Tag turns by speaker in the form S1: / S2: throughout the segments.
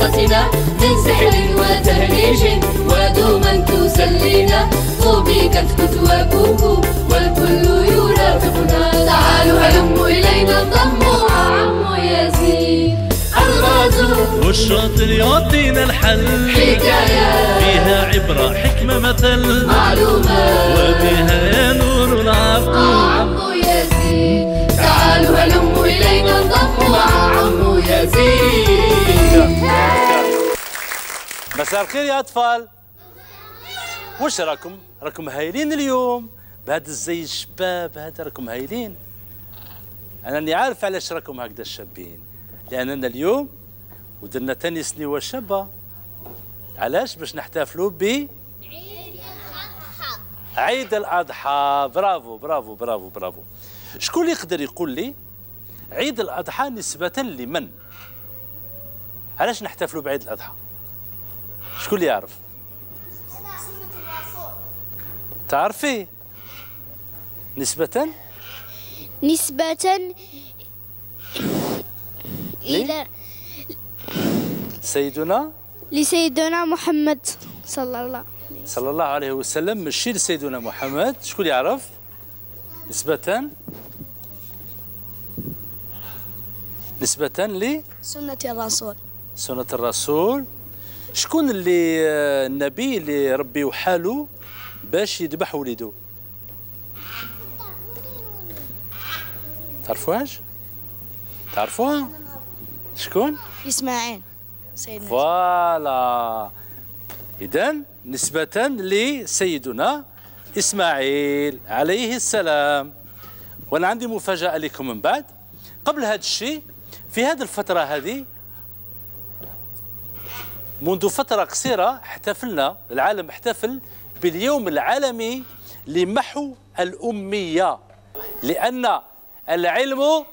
S1: حصتنا من سحر وتهريج ودوما تسلينا طوبى كتكت وكوكو والكل يرافقنا تعالوا هلموا إلينا انضموا مع عمو يزيد الغازو
S2: والشاطر يعطينا الحل
S1: حكاية
S2: فيها عبرة حكمة مثل
S1: معلومة
S2: وبها نور العفو
S1: عمو يزيد تعالوا هلموا إلينا انضموا مع عمو يزيد.
S2: مساء الخير يا أطفال. وش راكم هايلين اليوم بهذا الزي الشباب هذا، راكم هايلين. أنا راني عارف علاش راكم هكذا الشابين، لأننا اليوم ودرنا تاني سنيوة شابة. علاش؟ باش نحتفلوا ب عيد الأضحى. برافو برافو برافو برافو. شكون اللي يقدر يقول لي عيد الأضحى نسبة لمن؟ علاش نحتفلوا بعيد الأضحى؟ شكون اللي يعرف؟ تعرفي؟ نسبة
S3: إلى
S2: سيدنا
S3: محمد صلى الله
S2: عليه وسلم. ماشي لسيدنا محمد. شكون يعرف؟ نسبة سنة الرسول. شكون اللي النبي اللي ربي وحاله باش يذبح وليدو؟ تعرفوهاش؟ تعرفوها؟ شكون؟
S3: إسماعيل سيدنا.
S2: فوالا. إذن نسبة لسيدنا إسماعيل عليه السلام. وأنا عندي مفاجأة لكم من بعد. قبل هذا الشيء في هذه الفترة هذه منذ فترة قصيرة العالم احتفل باليوم العالمي لمحو الأمية، لأن العلم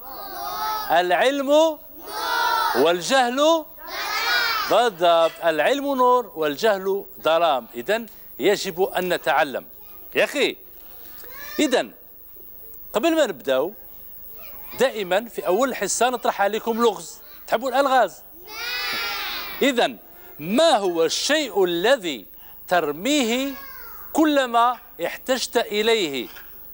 S2: والجهل بالضبط، العلم نور والجهل ظلام. إذن يجب أن نتعلم يا أخي. إذن قبل ما نبداو دائما في أول حصة نطرح عليكم لغز. تحبوا الألغاز؟ إذن ما هو الشيء الذي ترميه كلما احتجت إليه؟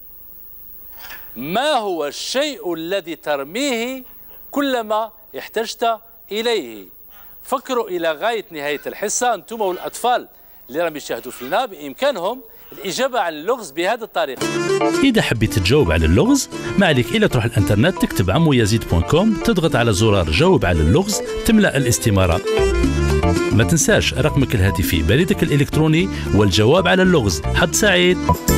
S2: ما هو الشيء الذي ترميه كلما احتجت إليه؟ فكروا إلى غاية نهاية الحصة أنتم والأطفال اللي راهم يشاهدوا فينا بإمكانهم الإجابة على اللغز بهذه الطريقة. إذا حبيت تجاوب على اللغز ما عليك إلا تروح الانترنت تكتب عمويزيد.com، تضغط على زرار جاوب على اللغز، تملأ الاستمارة. ما تنساش رقمك الهاتفي، بريدك الإلكتروني والجواب على اللغز. حد سعيد.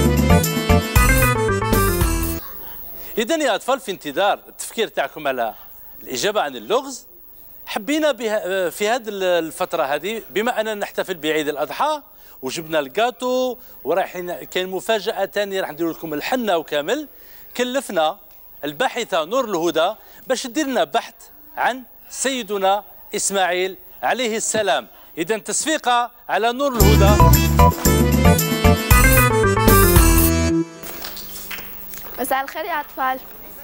S2: إذن يا أطفال في انتظار التفكير تاعكم على الإجابة عن اللغز، حبينا في هذه الفترة هذه بما أننا نحتفل بعيد الأضحى وجبنا الكاطو ورايحين كاين مفاجأة ثانية راح ندير لكم الحنة وكامل، كلفنا الباحثة نور الهدى باش دير لنا بحث عن سيدنا إسماعيل عليه السلام. إذا تصفيقة على نور الهدى.
S4: مساء الخير يا أطفال.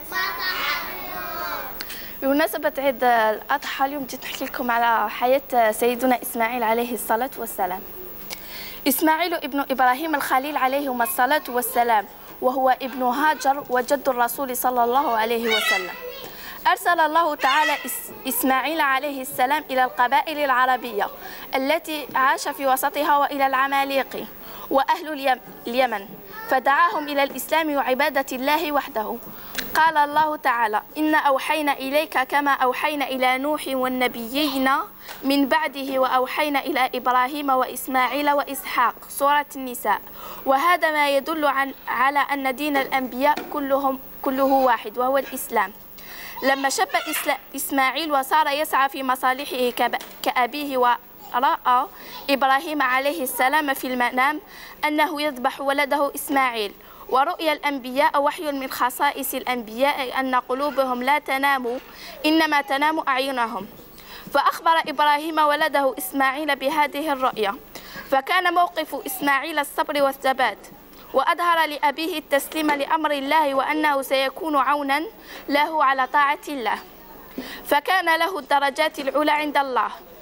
S4: بمناسبة عيد الأضحى اليوم جيت نحكي لكم على حياة سيدنا إسماعيل عليه الصلاة والسلام. إسماعيل ابن إبراهيم الخليل عليهما الصلاة والسلام، وهو ابن هاجر وجد الرسول صلى الله عليه وسلم. أرسل الله تعالى إسماعيل عليه السلام إلى القبائل العربية التي عاش في وسطها وإلى العماليق وأهل اليمن، فدعاهم إلى الإسلام وعبادة الله وحده. قال الله تعالى: إنا أوحينا إليك كما أوحينا إلى نوح والنبيين من بعده وأوحينا إلى إبراهيم وإسماعيل وإسحاق. سورة النساء. وهذا ما يدل على أن دين الأنبياء كله واحد وهو الإسلام. لما شب إسماعيل وصار يسعى في مصالحه كأبيه، ورأى إبراهيم عليه السلام في المنام أنه يذبح ولده إسماعيل. ورؤيا الأنبياء وحي من خصائص الأنبياء أن قلوبهم لا تنام إنما تنام أعينهم. فأخبر إبراهيم ولده إسماعيل بهذه الرؤيا، فكان موقف إسماعيل الصبر والثبات، وأظهر لأبيه التسليم لأمر الله وأنه سيكون عونا له على طاعة الله، فكان له الدرجات العلى عند الله.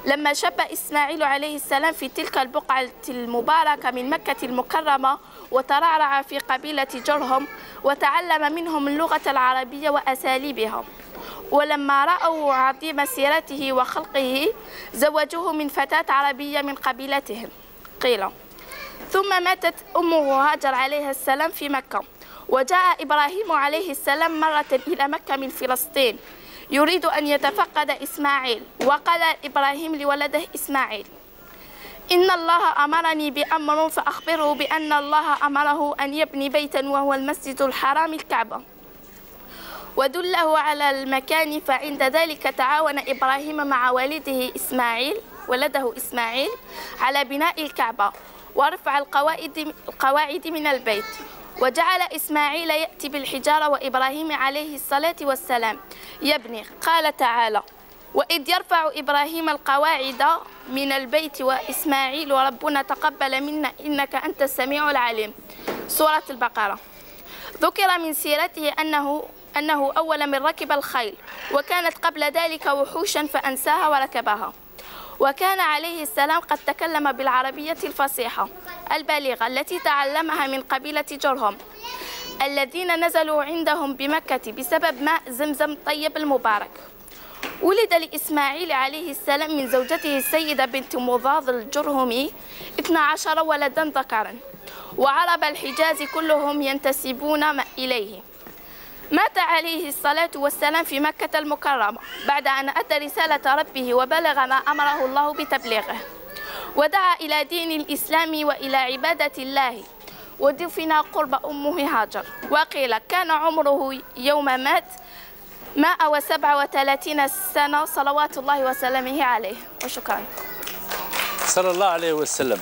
S4: لما شب إسماعيل عليه السلام في تلك البقعة المباركة من مكة المكرمة وترعرع في قبيلة جرهم وتعلم منهم اللغة العربية وأساليبها. ولما رأوا عظيم سيرته وخلقه زوجوه من فتاة عربية من قبيلتهم. قيل ثم ماتت أمه هاجر عليها السلام في مكة، وجاء إبراهيم عليه السلام مرة إلى مكة من فلسطين يريد أن يتفقد إسماعيل. وقال إبراهيم لولده إسماعيل: إن الله أمرني بأمر فأخبره بأن الله أمره أن يبني بيتا وهو المسجد الحرام الكعبة، ودله على المكان. فعند ذلك تعاون إبراهيم مع والده إسماعيل على بناء الكعبة ورفع القواعد من البيت. وجعل إسماعيل يأتي بالحجارة وإبراهيم عليه الصلاة والسلام يبني. قال تعالى: وإذ يرفع إبراهيم القواعد من البيت وإسماعيل ربنا تقبل منا إنك أنت السميع العليم. سورة البقرة. ذكر من سيرته أنه أول من ركب الخيل، وكانت قبل ذلك وحوشا فأنساها وركبها. وكان عليه السلام قد تكلم بالعربية الفصيحة البليغة التي تعلمها من قبيلة جرهم الذين نزلوا عندهم بمكة بسبب ماء زمزم طيب المبارك. ولد لإسماعيل عليه السلام من زوجته السيدة بنت مضاض الجرهمي 12 ولدا ذكرا، وعرب الحجاز كلهم ينتسبون إليه. مات عليه الصلاة والسلام في مكة المكرمة بعد أن أتى رسالة ربه وبلغ ما أمره الله بتبليغه، ودعا إلى دين الإسلام وإلى عبادة الله، ودفن قرب أمه هاجر. وقيل كان عمره يوم مات 137 سنة صلوات الله وسلامه عليه. وشكرا.
S2: صلى الله عليه وسلم.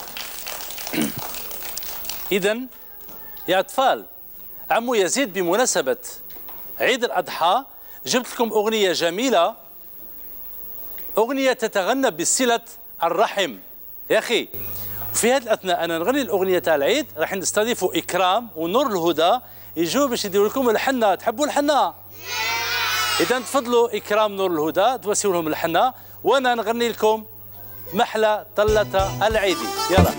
S2: إذن يا أطفال، عمو يزيد بمناسبة عيد الأضحى جبت لكم أغنية جميلة، أغنية تتغنى بصلة الرحم يا أخي. وفي هذه الأثناء أنا نغني الأغنية تاع العيد، راح نستضيفوا إكرام ونور الهدى يجوا باش يديروا لكم الحنة. تحبوا الحنة؟ إذا تفضلوا إكرام نور الهدى توسيوا لهم الحنة، وأنا نغني لكم محلى طلة العيدي. يلا.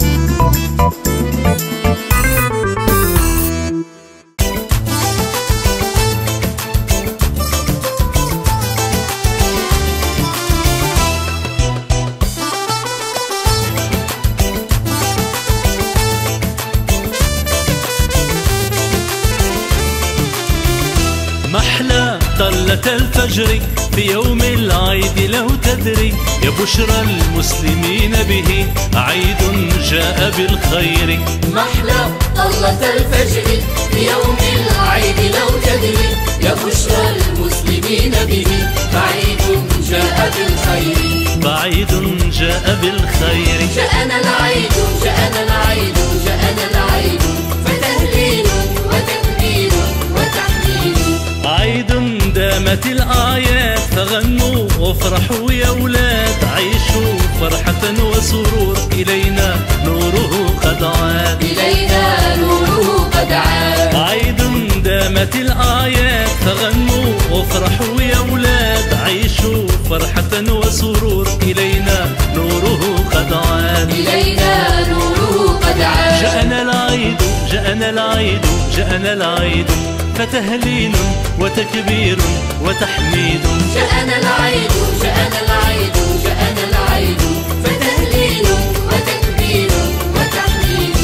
S5: محلى طلة الفجر في يوم العيد لو تدري يا بشرى المسلمين به عيد جاء بالخير.
S1: محلى طلة الفجر في يوم العيد لو تدري يا بشرى المسلمين به عيد جاء بالخير.
S5: بعيد جاء بالخير.
S1: جاءنا العيد جاءنا العيد جاءنا العيد فتهليل وتكبير وتحميد.
S5: عيد دامت الآيات فغنوا وافرحوا يا ولاد عيشوا فرحة وسرور إلينا نوره قد عاد.
S1: إلينا نوره قد عاد.
S5: عيد دامت الآيات فغنوا وافرحوا يا ولاد عيشوا فرحة وسرور إلينا نوره قد عاد.
S1: إلينا نوره قد عاد.
S5: جاءنا العيد جاءنا العيد جاءنا العيد فتهليل وتكبير وتحميد.
S1: جاءنا العيد جاءنا العيد جاءنا العيد فتهليل وتكبير وتحميد.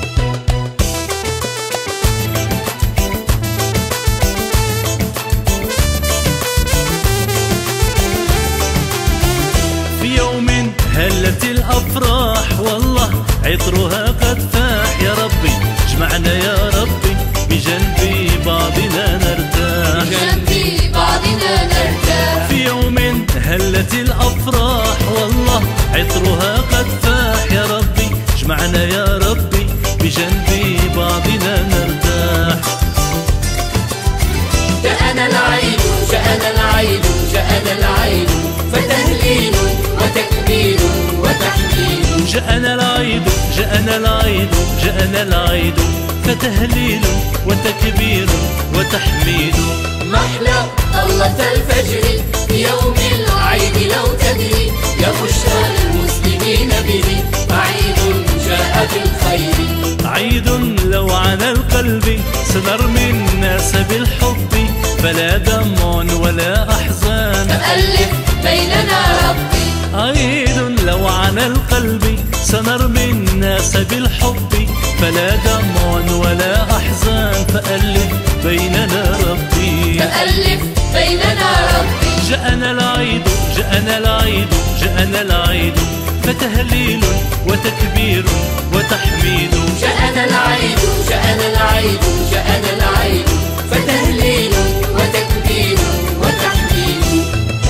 S5: في يوم هلت الأفراح والله عطرها قد فاح. يا ربي اجمعنا يا ربي بجنب بعضنا نرتاح.
S1: بجنب بعضنا نرتاح.
S5: في يوم هلت الأفراح والله عطرها قد فاح. يا ربي اجمعنا يا ربي بجنب بعضنا نرتاح.
S1: جاءنا العيد جاءنا العيد جاءنا العيد فتهليل وتكبير وتحميد.
S5: جاءنا العيد جاءنا العيد جاءنا العيد فتهليل وتكبير وتحميد.
S1: محلى طلة الفجر في يوم العيد لو تدري يا بشرى المسلمين به فعيد جاء بالخير.
S5: عيد لو على القلب سنرمي الناس بالحب فلا دم ولا أحزان
S1: فألف بيننا ربي.
S5: عيد لو على القلب سنرمي الناس بالحب فلا دم ولا أحزان فألف بيننا ربي.
S1: فألف بيننا ربي.
S5: جاءنا العيد جاءنا العيد جاءنا العيد فتهليل وتكبير وتحميد.
S1: جاءنا العيد جاءنا العيد جاءنا العيد فتهليل وتكبير وتحميد.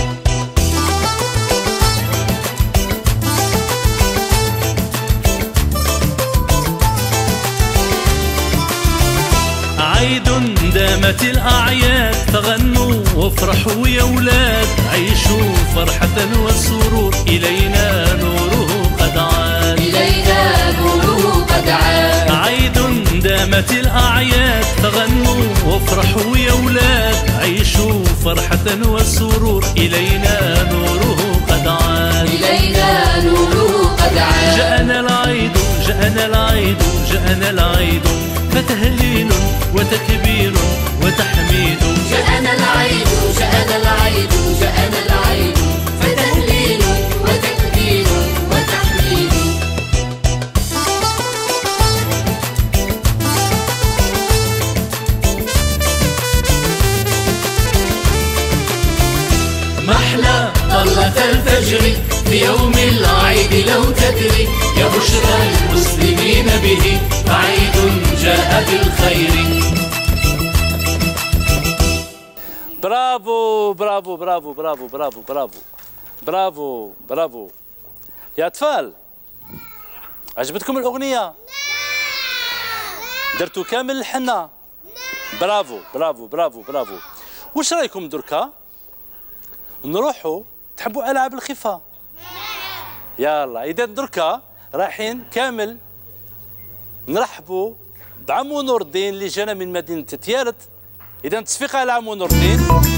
S5: عيد دامت الأعياد فغنوا وافرحوا يا ولاد عيشوا فرحة وسرور إلينا نوره قد عاد.
S1: إلينا نوره قد عاد.
S5: عيد دامت الأعياد فغنوا وافرحوا يا ولاد عيشوا فرحة وسرور إلينا نوره قد عاد.
S1: إلينا نوره قد عاد.
S5: جاءنا العيد جاءنا العيد جاءنا العيد فتهليل وتكبير وتحميد.
S1: جاءنا العيد جاءنا العيد جاءنا العيد فتهليل وتكبير وتحميد. محلى طلة الفجر في يوم العيد لو تدري يا بشرى المسلمين به فعيد جاء بالخير.
S2: برافو برافو برافو برافو برافو برافو برافو برافو يا أطفال، عجبتكم الأغنية؟ درتوا كامل الحنة؟ برافو برافو برافو برافو. واش رايكم دركا نروحوا تحبوا ألعاب الخفة؟ يلا إذا دركا رايحين كامل نرحبوا بعمو نور الدين اللي جانا من مدينة تيارت. إذا تصفيقة على عمو نور الدين.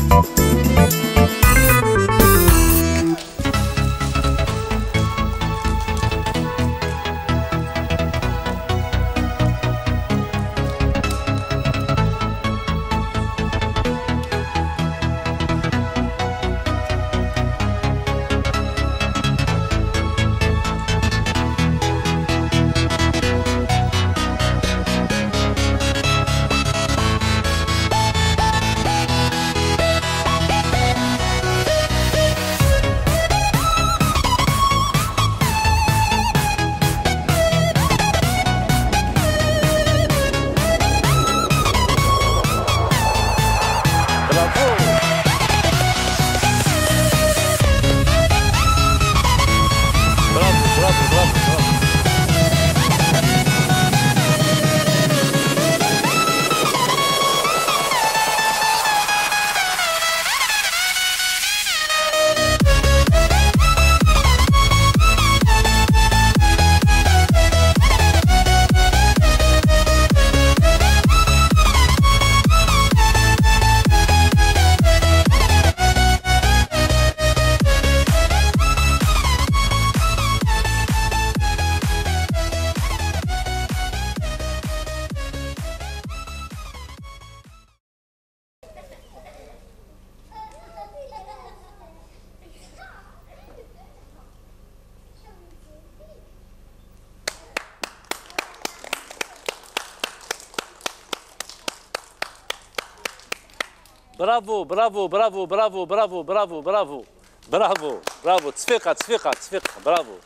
S2: برافو برافو برافو برافو برافو برافو برافو برافو برافو. تصفيقة تصفيقة تصفيقة. برافو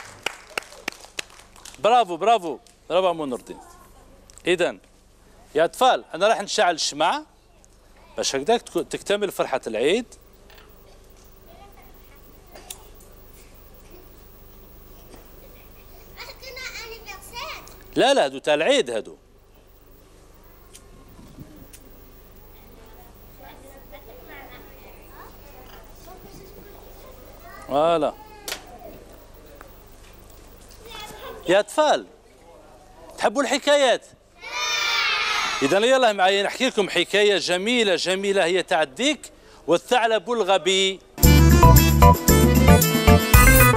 S2: برافو برافو برافو عمو نور الدين. إذا يا أطفال أنا راح نشعل الشمعة باش هكذاك تكتمل فرحة العيد. لا لا هادو تاع العيد هادو. فوالا يا أطفال تحبوا الحكايات؟ إذا يلا معايا نحكي لكم حكاية جميلة جميلة هي تاع الديك والثعلب الغبي.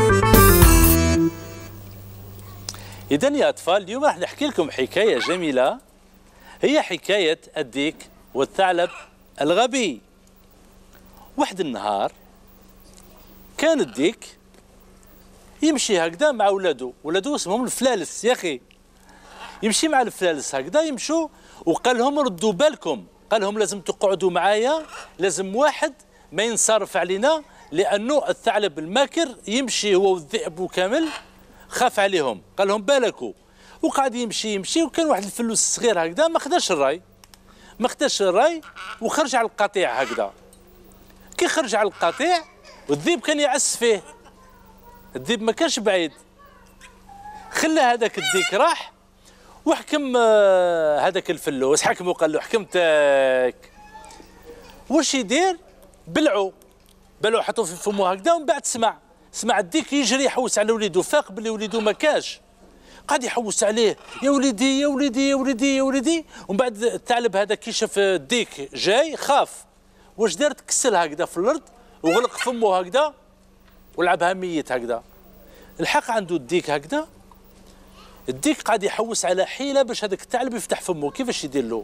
S2: إذن يا أطفال اليوم راح نحكي لكم حكاية جميلة، هي حكاية الديك والثعلب الغبي. واحد النهار كان الديك يمشي هكذا مع ولادو اسمهم الفلالس يا أخي، يمشي مع الفلالس هكذا يمشوا، وقال لهم ردوا بالكم، قال لهم لازم تقعدوا معايا، لازم واحد ما ينصرف علينا، لأنه الثعلب الماكر يمشي هو والذئب وكامل خاف عليهم، قال لهم بالكوا. وقعد يمشي وكان واحد الفلوس صغير هكذا ما خداش الراي وخرج على القطيع هكذا. كي خرج على القطيع والذئب كان يعس فيه، الذئب ما كانش بعيد، خلى هذاك الديك راح وحكم هذاك الفلوس، حكمه قال له حكمتك. واش يدير؟ بلعوا حطوا في فمه هكذا، ومن بعد سمع الديك يجري يحوس على وليدو، فاق بلي وليدو ما كاش، قاعد يحوس عليه يا وليدي يا وليدي يا وليدي يا وليدي. ومن بعد الثعلب هذا كي شاف الديك جاي خاف، واش دار؟ تكسل هكذا في الارض وغلق فمه هكذا ولعبها ميت هكذا. الحق عنده الديك هكذا، الديك قاعد يحوس على حيله باش هذاك الثعلب يفتح فمه، كيفاش يدير له؟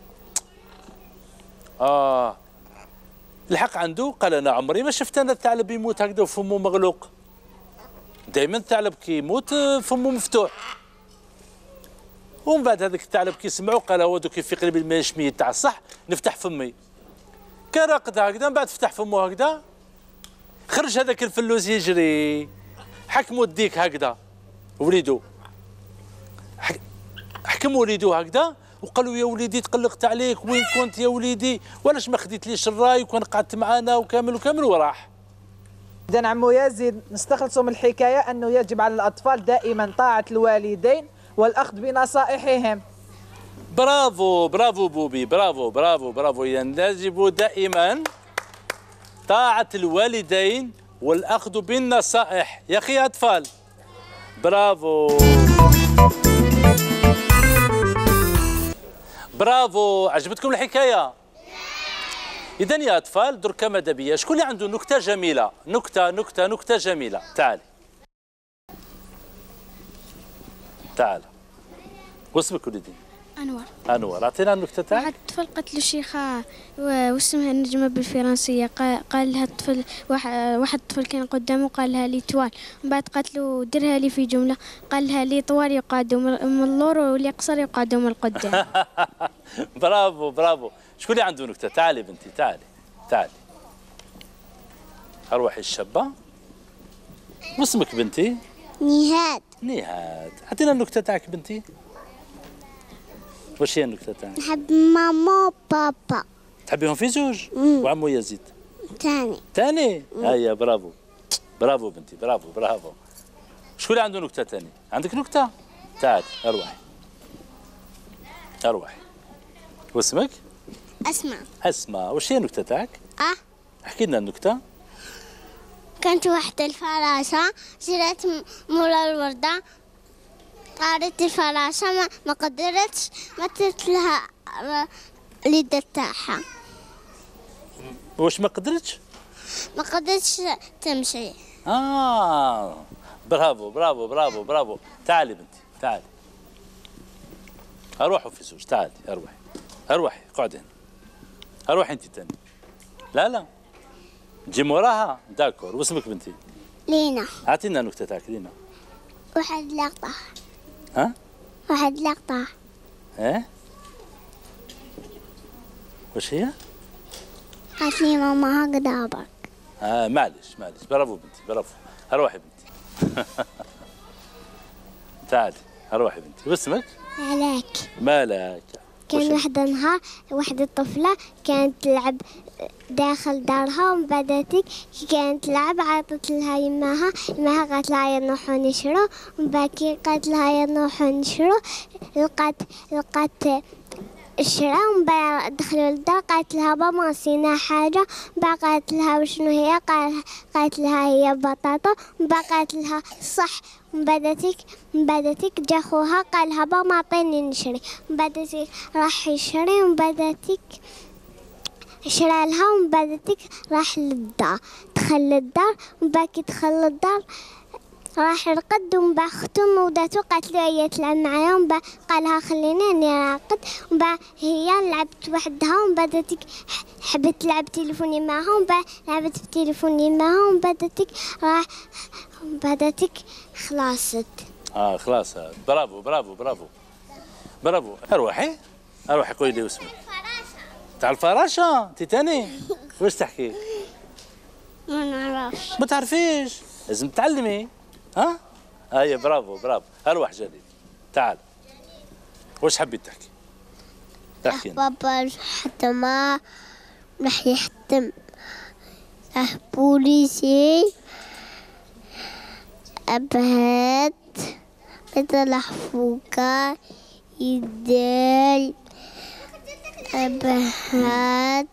S2: الحق عنده قال انا عمري ما شفت انا الثعلب يموت هكذا وفمه مغلوق، دائما الثعلب كي يموت فمه مفتوح. ومن بعد هذاك الثعلب كي سمعوا قال هو دوك في قلبي ماهيش ميت تاع الصح، نفتح فمي. كان راقد هكذا، من بعد فتح فمه هكذا، خرج هذاك الفلوس يجري، حكموا الديك هكذا وليدو، حكم وليدو هكذا وقالوا يا وليدي تقلقت عليك، وين كنت يا وليدي؟ وعلاش ما خديتليش الراي وكان قعدت معانا وكامل وراح.
S6: إذا عمو يزيد نستخلصوا من الحكاية أنه يجب على الأطفال دائما طاعة الوالدين والأخذ بنصائحهم.
S2: برافو بوبي، برافو. إذا يجب دائما طاعة الوالدين والأخذ بالنصائح يا أخي يا أطفال. برافو. عجبتكم الحكاية؟ إذا يا أطفال دركا ماذا بيا شكون اللي عنده نكتة جميلة؟ نكتة جميلة. تعال. واسمك وليدي؟ أنور. أعطينا النكتة تاعك.
S3: واحد الطفل قالت له شيخة واسمها النجمة بالفرنسية، قال لها الطفل واحد الطفل كان قدامه قال لها لي توال، من بعد قالت له درها لي في جملة، قال لها لي طوال يقعدوا من اللور واللي قصر يقعدوا من القدام.
S2: برافو. شكون اللي عنده نكتة؟ تعالي بنتي، تعالي. أروحي الشابة. واسمك بنتي؟ نهاد. أعطينا النكتة تاعك بنتي. واش هي النكتة تاعك؟
S7: نحب ماما وبابا.
S2: تحبيهم في زوج؟ وعمو يزيد؟ تاني. هيا برافو بنتي، برافو. شكون اللي عنده نكتة تاني؟ عندك نكتة؟ تعالي أروحي. واسمك؟ أسماء. واش هي النكتة تاعك؟ احكي لنا النكتة.
S7: كانت واحدة الفراشة جرت مورا الوردة، طارت الفراشة ما قدرتش ماتت لها اليد تاعها.
S2: واش ما قدرتش
S7: تمشي.
S2: برافو. تعالي بنتي، تعالي. أروحوا في زوج. تعالي أروحي اقعدي هنا. أروحي أنت تاني. لا جي موراها. داكور. واسمك بنتي؟
S7: لينا.
S2: أعطينا النكتة تاعك لينا.
S7: واحد لقطة.
S2: واش هي؟
S7: قالت لي ماما هكذا برك.
S2: معلش. برافو بنتي، برافو. أروحي بنتي. تعالي أروحي بنتي. واسمك؟ مالك.
S7: كان واحد النهار واحدة طفلة كانت تلعب داخل دارها، ومن بعد كانت تلعب عيطت لها يماها قالت لها يا نروحو نشرو، ومن بعد قالت لها يا نروحو نشرو لقات الشرا، ومن بعد دخلوا للدار قالت لها بابا نسينا حاجة، ومن بعد قالت لها وشنو هي؟ قالت لها هي بطاطا، ومن بعد قالت لها صح. من بعدتك جا خوها قال لها بابا عطيني نشري، من بعدتك راح يشري، ومن بعدتك شرى لها، ومن بعدتك راح للدار، دخل للدار، ومن بعد كي دخل للدار راح رقد ومن بعد ختم وداتو قالت له هي تلعب معايا ومن بعد قالها خليني اني راقد ومن بعد هي لعبت وحدها ومن بعد حبت تلعب تليفوني معها ومن بعد لعبت في تليفوني معها ومن بعد خلاصت.
S2: خلاص. برافو برافو برافو برافو. اروحي قولي لي اسمك. تاع الفراشه انت تاني واش تحكي؟
S7: ما نعرفش.
S2: ما تعرفيش لازم تعلمي. ها هيا برافو برافو. اروح جليل تعال واش حبيت تحكي؟
S7: بابا حتى ما راح يحتم بوليسي أبهات مثل حفوكا يدال أبهات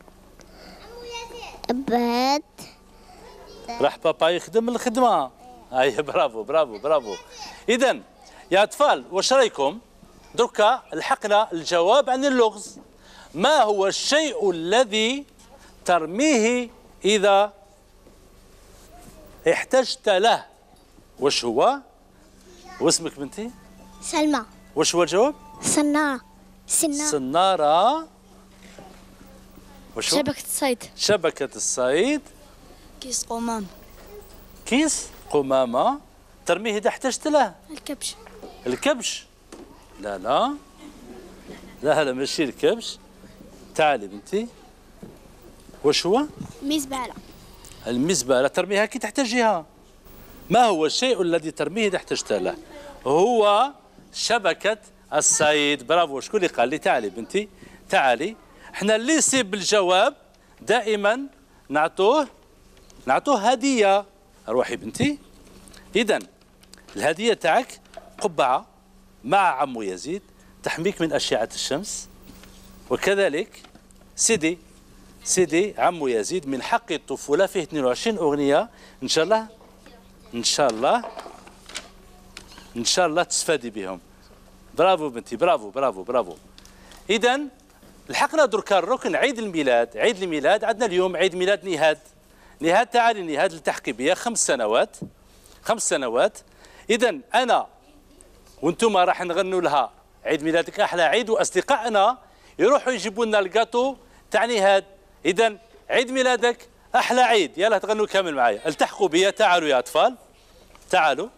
S2: راح بابا يخدم الخدمة. هيا برافو برافو برافو. إذا يا أطفال واش رايكم؟ دركا لحقنا الجواب عن اللغز. ما هو الشيء الذي ترميه إذا احتجت له؟ واش هو؟ واسمك بنتي؟
S7: سلمى.
S2: واش هو الجواب؟
S7: صنارة.
S2: صنارة.
S8: شبكة الصيد.
S2: شبكة الصيد.
S8: كيس قمام.
S2: كيس قمامة ترميه إذا احتجت له. الكبش. لا ماشي الكبش. تعالي بنتي. واش هو؟
S8: مزبلة.
S2: المزبلة ترميها كي تحتاجيها. ما هو الشيء الذي ترميه إذا احتجت له؟ هو شبكة الصيد. برافو. شكون اللي قال لي؟ تعالي بنتي تعالي. احنا اللي يصيب بالجواب دائما نعطوه هدية. روحي بنتي. إذا الهدية تاعك قبعة مع عمو يزيد تحميك من أشعة الشمس، وكذلك سيدي عمو يزيد من حق الطفولة فيه 22 أغنية إن شاء الله تستفادي بهم. برافو بنتي برافو برافو برافو. إذا لحقنا دركا الركن عيد الميلاد. عندنا اليوم عيد ميلاد نهاد. تعالي نهاد التحقي بيا 5 سنوات. إذا أنا وانتم راح نغنوا لها عيد ميلادك أحلى عيد، وأصدقائنا يروحوا يجيبوا لنا الكاطو تاع نهاد. إذا عيد ميلادك أحلى عيد. يلا تغنوا كامل معايا. التحقوا بيا. تعالوا يا أطفال تعالوا.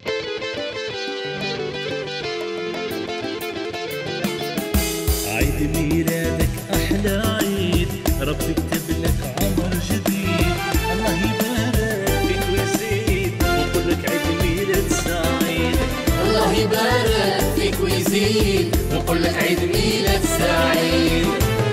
S5: عيد ميلادك أحلى عيد، ربي كتب لك عمر جديد. الله يبارك فيك ويزيد ونقول لك عيد ميلاد سعيد.
S1: الله يبارك فيك ويزيد ونقول لك عيد ميلاد سعيد.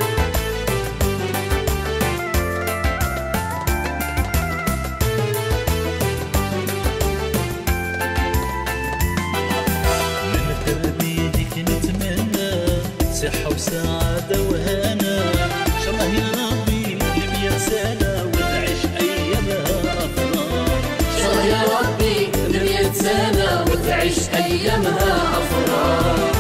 S5: من تربيتك نتمنى صحة وسعادة وهنا. إن شاء الله يا ربي ل100 سنة وتعيش أيامها أفراح.
S1: إن شاء الله يا ربي ل100 سنة وتعيش أيامها أفراح.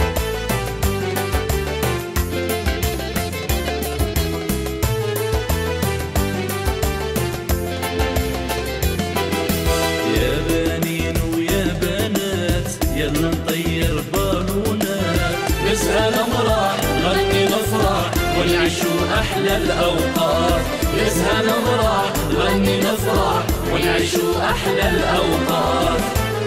S5: يا بنين ويا بنات يلا نطير بالونات.
S1: نزهى نمرح نغني نفرح ونعيشوا أحلى الأوقات. نزهى نمرح نغني نفرح ونعيشوا أحلى الأوقات.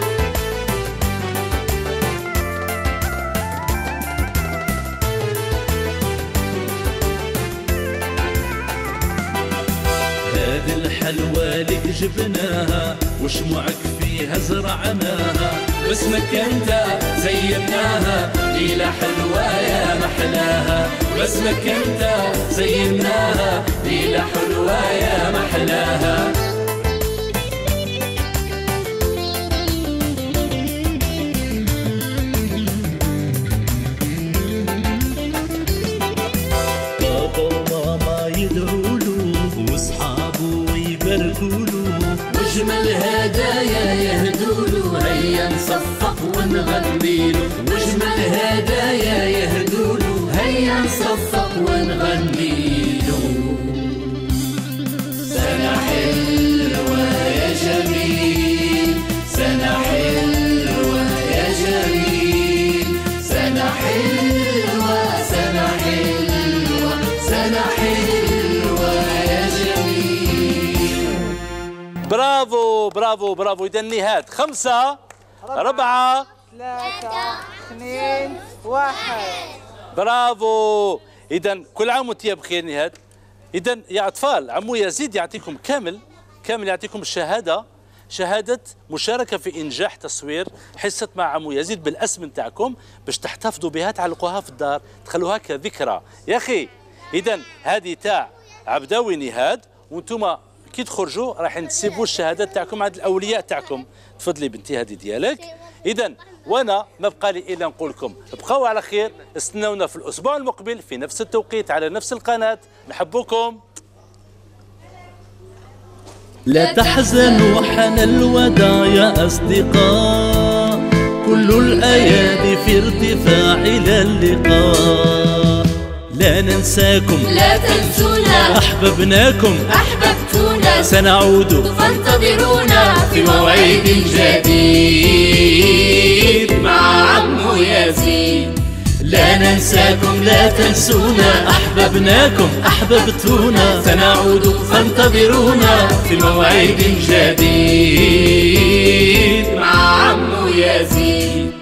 S5: هذه الحلوى لك جبناها وشموعك فيها زرعناها.
S1: باسمك انت زيناها ليلة حلوة يا محلاها. باسمك انت زيناها ليلة حلوة يا محلاها.
S5: بابا وماما يدعوله واصحابه يباركوله.
S1: واجمل هدايا يهدوله هيا نصفق ونغنيله. واجمل هدايا يهدوله هيا نصفق ونغنيله. سنة حلوة يا جميل
S2: برافو برافو برافو. إذا نهاد 5 4
S6: 3 2 1.
S2: برافو. إذا كل عام وأنت بخير نهاد. إذا يا أطفال عمو يزيد يعطيكم كامل يعطيكم الشهادة، شهادة مشاركة في إنجاح تصوير حصة مع عمو يزيد بالاسم نتاعكم باش تحتفظوا بها، تعلقوها في الدار، تخلوها كذكرى يا أخي. إذا هذه تاع عبداوي نهاد، وانتم كي تخرجوا راح تسيبوا الشهادات تاعكم عند الأولياء تاعكم. تفضلي بنتي هذه ديالك. إذا وانا ما بقى لي الا نقول لكم بقاو على خير، استنونا في الاسبوع المقبل في نفس التوقيت على نفس القناه. نحبكم.
S5: لا تحزنوا حان الوداع يا اصدقاء، كل الايادي في ارتفاع الى اللقاء. لا ننساكم
S1: لا تنسونا،
S5: احببناكم
S1: احببتونا،
S5: سنعود
S1: فانتظرونا في موعد جديد مع عمو يزيد.
S5: لا ننساكم لا تنسونا، احببناكم احببتونا، سنعود فانتظرونا في موعد جديد
S1: مع عمو يزيد.